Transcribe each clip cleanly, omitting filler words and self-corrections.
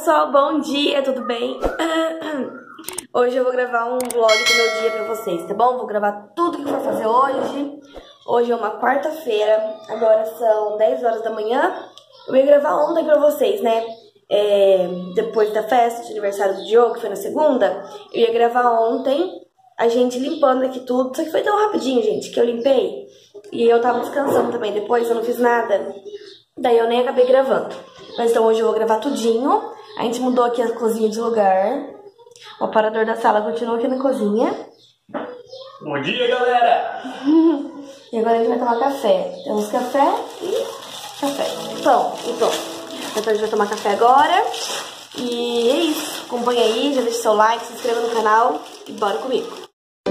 pessoal, bom dia, tudo bem? Hoje eu vou gravar um vlog do meu dia pra vocês, tá bom? Vou gravar tudo que eu vou fazer hoje. Hoje é uma quarta-feira, agora são 10 horas da manhã. Eu ia gravar ontem pra vocês, né? Depois da festa de aniversário do Diogo, que foi na segunda, eu ia gravar ontem, a gente limpando aqui tudo. Só que foi tão rapidinho, gente, que eu limpei. E eu tava descansando também, depois eu não fiz nada. Daí eu nem acabei gravando. Mas então hoje eu vou gravar tudinho. A gente mudou aqui a cozinha de lugar. O aparador da sala continua aqui na cozinha. Bom dia, galera! E agora a gente vai tomar café. Temos café e café. Pão e pão. Então a gente vai tomar café agora. E é isso. Acompanha aí, já deixa seu like, se inscreva no canal e bora comigo.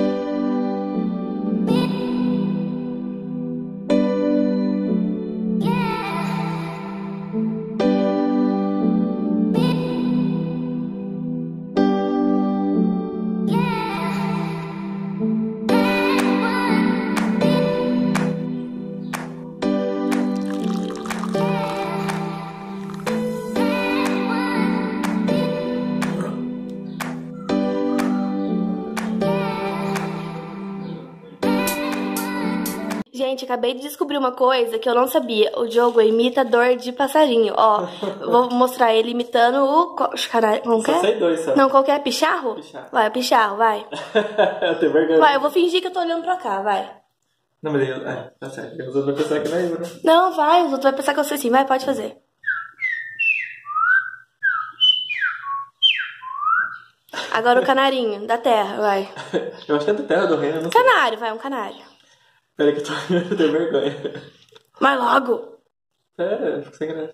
Gente, acabei de descobrir uma coisa que eu não sabia. O Diogo é imitador de passarinho. Ó, vou mostrar ele imitando o... Como que é? Só sei dois, só. Não, qual que é? Picharro? Picharro. Vai, picharro, vai. Eu tenho vergonha. Vai, eu vou fingir que eu tô olhando pra cá, vai. Não, mas eu... tá certo. Eu vou pensar que não é eu, né? Não, vai, o outro vai pensar que eu sou assim. Vai, pode fazer. Agora o canarinho da terra, vai. Eu acho que é da terra do reino, eu não sei. Canário, vai, um canário. Pera que eu tenho vergonha. Mas logo. Pera, eu fico sem graça.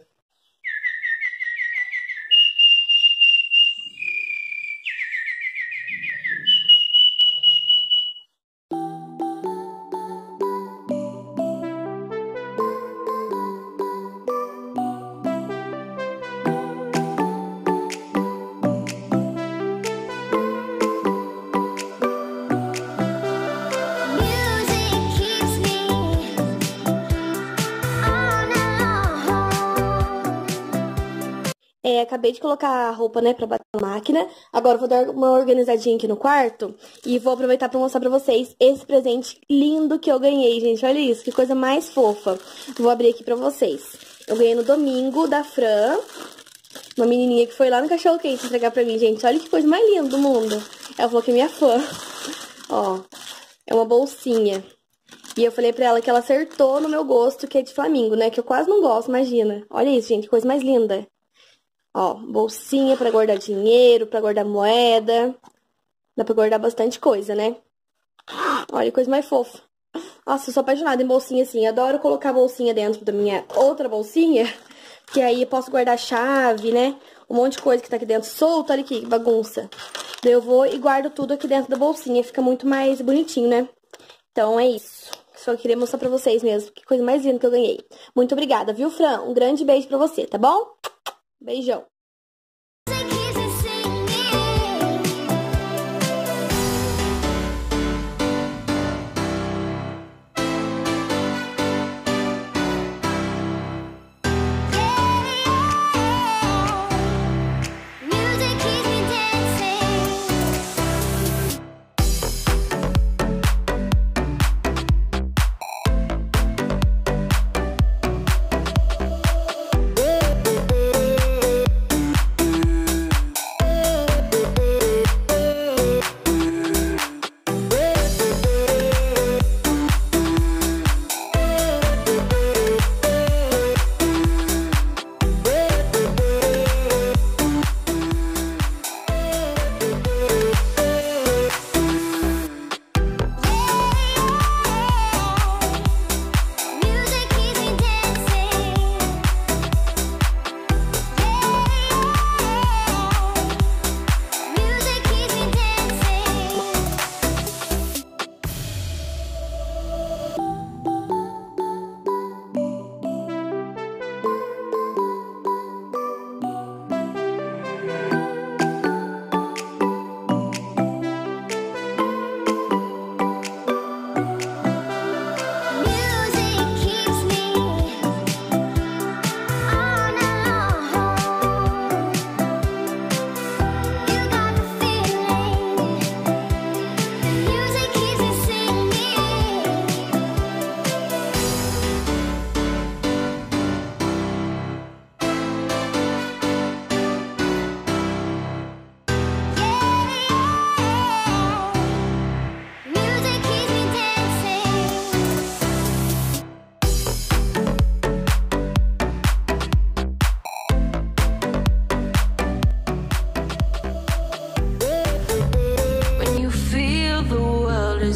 Acabei de colocar a roupa, né, pra bater na máquina. Agora eu vou dar uma organizadinha aqui no quarto e vou aproveitar pra mostrar pra vocês esse presente lindo que eu ganhei, gente. Olha isso, que coisa mais fofa. Vou abrir aqui pra vocês. Eu ganhei no domingo da Fran, uma menininha que foi lá no Cachorro Quente entregar pra mim, gente. Olha que coisa mais linda do mundo. Ela falou que é minha fã. Ó, é uma bolsinha. E eu falei pra ela que ela acertou no meu gosto, que é de flamingo, né, que eu quase não gosto, imagina. Olha isso, gente, que coisa mais linda. Ó, bolsinha pra guardar dinheiro, pra guardar moeda. Dá pra guardar bastante coisa, né? Olha, coisa mais fofa. Nossa, eu sou apaixonada em bolsinha assim. Adoro colocar a bolsinha dentro da minha outra bolsinha. Que aí eu posso guardar chave, né? Um monte de coisa que tá aqui dentro solta. Olha aqui, que bagunça. Daí eu vou e guardo tudo aqui dentro da bolsinha. Fica muito mais bonitinho, né? Então é isso. Só queria mostrar pra vocês mesmo. Que coisa mais linda que eu ganhei. Muito obrigada, viu, Fran? Um grande beijo pra você, tá bom? Beijão.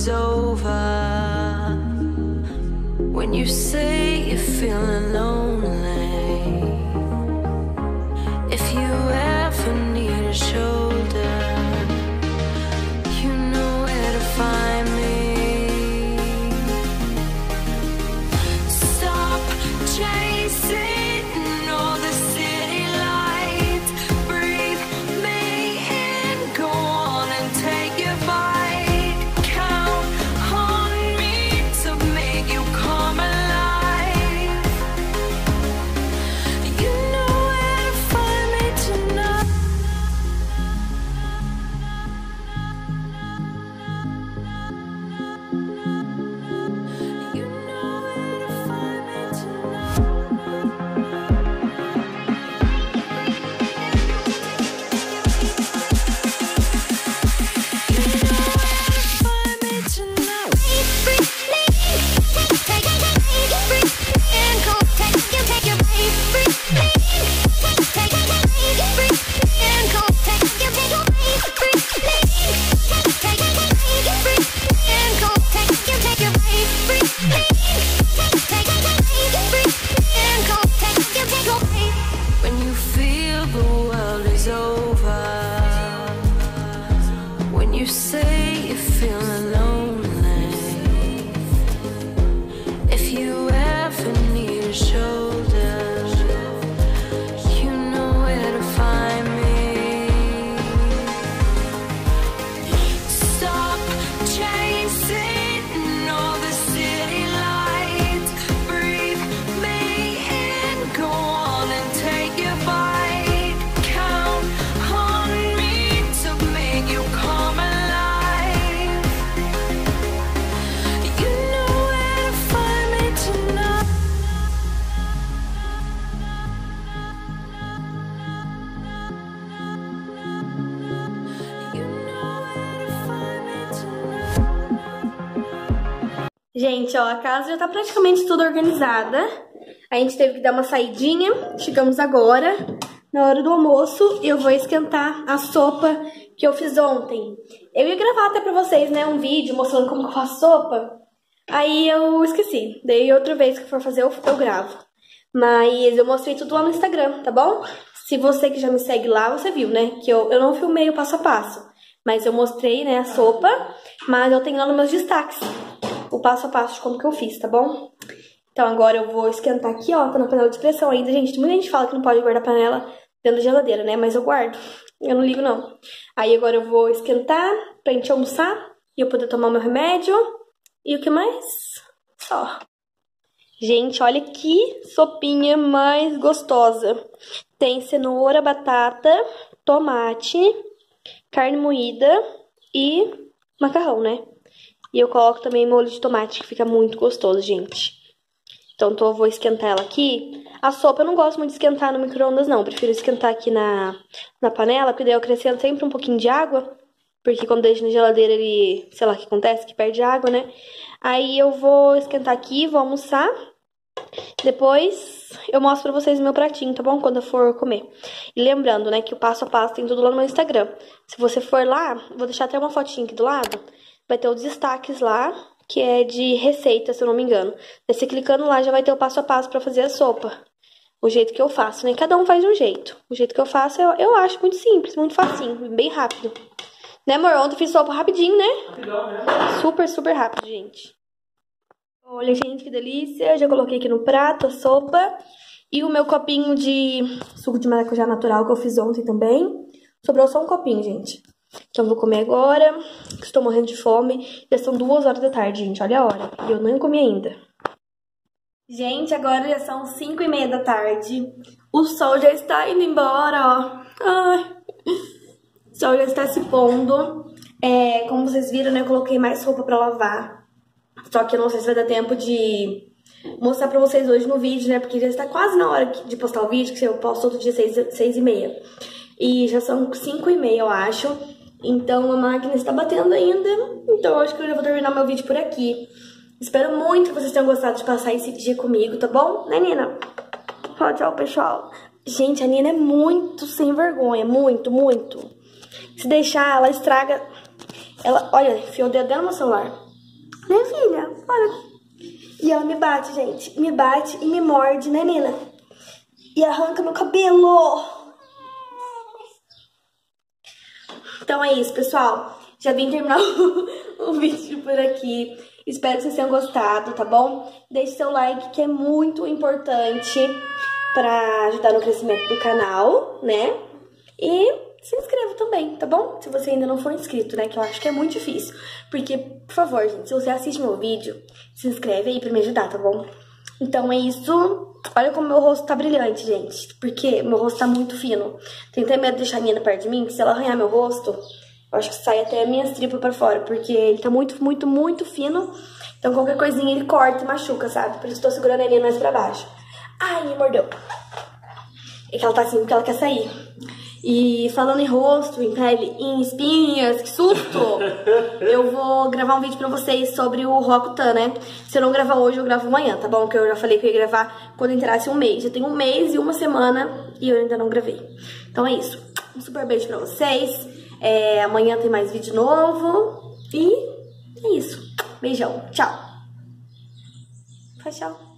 is over. When you say you're feeling lonely, if you ever need a shoulder, you know where to find me. Stop chasing all the city lights. Breathe me in, go on and take your bite. Count on me to make you come alive. You know where to find me tonight. You know where to find me tonight. When you feel the world is over, when you say you're feeling lonely, if you ever need a shoulder, you know where to find me. Stop chasing all the city lights. Breathe me in, go on and take your bite. Count on me to make you come alive. You know where to find me tonight. You know where to find me tonight. Gente, ó, a casa já tá praticamente tudo organizada. A gente teve que dar uma saidinha. Chegamos agora, na hora do almoço. E eu vou esquentar a sopa que eu fiz ontem. Eu ia gravar até pra vocês, né, um vídeo mostrando como que eu faço sopa. Aí eu esqueci. Daí outra vez que for fazer eu gravo. Mas eu mostrei tudo lá no Instagram, tá bom? Se você que já me segue lá, você viu, né? Que eu não filmei o passo a passo. Mas eu mostrei, né, a sopa. Mas eu tenho lá nos meus destaques o passo a passo de como que eu fiz, tá bom? Então agora eu vou esquentar aqui, ó. Tá na panela de pressão ainda, gente. Muita gente fala que não pode guardar panela dentro da geladeira, né? Mas eu guardo. Eu não ligo, não. Aí agora eu vou esquentar pra gente almoçar e eu poder tomar o meu remédio. E o que mais? Ó. Gente, olha que sopinha mais gostosa. Tem cenoura, batata, tomate, carne moída e macarrão, né? E eu coloco também molho de tomate, que fica muito gostoso, gente. Então, eu vou esquentar ela aqui. A sopa eu não gosto muito de esquentar no micro-ondas, não. Eu prefiro esquentar aqui na panela, porque daí eu acrescento sempre um pouquinho de água. Porque quando deixo na geladeira, ele... sei lá o que acontece, que perde água, né? Aí eu vou esquentar aqui, vou almoçar. Depois eu mostro pra vocês o meu pratinho, tá bom? Quando eu for comer. E lembrando, né, que o passo a passo tem tudo lá no meu Instagram. Se você for lá, vou deixar até uma fotinha aqui do lado. Vai ter os destaques lá, que é de receita, se eu não me engano. Você clicando lá, já vai ter o passo a passo pra fazer a sopa. O jeito que eu faço, né? Cada um faz de um jeito. O jeito que eu faço, eu acho muito simples, muito facinho, bem rápido. Né, amor? Ontem eu fiz sopa rapidinho, né? Rapidão, né? Super, super rápido, gente. Olha, gente, que delícia. Já coloquei aqui no prato a sopa. E o meu copinho de suco de maracujá natural que eu fiz ontem também. Sobrou só um copinho, gente. Então, vou comer agora, que estou morrendo de fome. Já são 2 horas da tarde, gente. Olha a hora. E eu não comi ainda. Gente, agora já são 5h30 da tarde. O sol já está indo embora, ó. Ai. O sol já está se pondo. Como vocês viram, né? Eu coloquei mais roupa pra lavar. Só que eu não sei se vai dar tempo de mostrar pra vocês hoje no vídeo, né? Porque já está quase na hora de postar o vídeo, que eu posto todo dia 6h30. E já são 5h30, eu acho. Então a máquina está batendo ainda. Então eu acho que eu já vou terminar meu vídeo por aqui. Espero muito que vocês tenham gostado de passar esse dia comigo, tá bom? Né, Nina? Tchau, tchau, pessoal. Gente, a Nina é muito sem vergonha. Muito, muito. Se deixar, ela estraga... Ela, olha, enfiou o dedo dentro no meu celular. Né, filha? Olha. E ela me bate, gente. Me bate e me morde, né, Nina? E arranca meu cabelo. Então é isso, pessoal. Já vim terminar o vídeo por aqui. Espero que vocês tenham gostado, tá bom? Deixe seu like, que é muito importante pra ajudar no crescimento do canal, né? E se inscreva também, tá bom? Se você ainda não for inscrito, né? Que eu acho que é muito difícil. Porque, por favor, gente, se você assiste meu vídeo, se inscreve aí pra me ajudar, tá bom? Então é isso. Olha como meu rosto tá brilhante, gente. Porque meu rosto tá muito fino. Tenho até medo de deixar a Nina perto de mim, que se ela arranhar meu rosto, eu acho que sai até minhas tripas pra fora. Porque ele tá muito, muito, muito fino. Então qualquer coisinha ele corta e machuca, sabe? Por isso tô segurando a Nina mais pra baixo. Ai, me mordeu. É que ela tá assim porque ela quer sair. E falando em rosto, em pele, em espinhas, que susto! Eu vou gravar um vídeo pra vocês sobre o Roacutan, né? Se eu não gravar hoje, eu gravo amanhã, tá bom? Porque eu já falei que eu ia gravar quando entrasse um mês. Já tem um mês e uma semana e eu ainda não gravei. Então é isso. Um super beijo pra vocês. Amanhã tem mais vídeo novo. E é isso. Beijão. Tchau. Tchau.